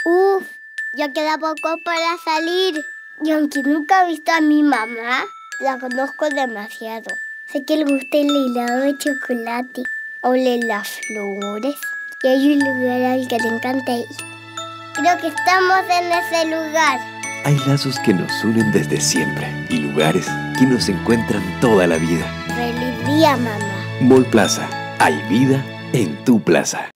Uf, ya queda poco para salir. Y aunque nunca he visto a mi mamá, la conozco demasiado. Sé que le gusta el helado de chocolate, ole las flores, y hay un lugar al que le encanta ir. Creo que estamos en ese lugar. Hay lazos que nos unen desde siempre y lugares que nos encuentran toda la vida. ¡Feliz día, mamá! Mall Plaza. Hay vida en tu plaza.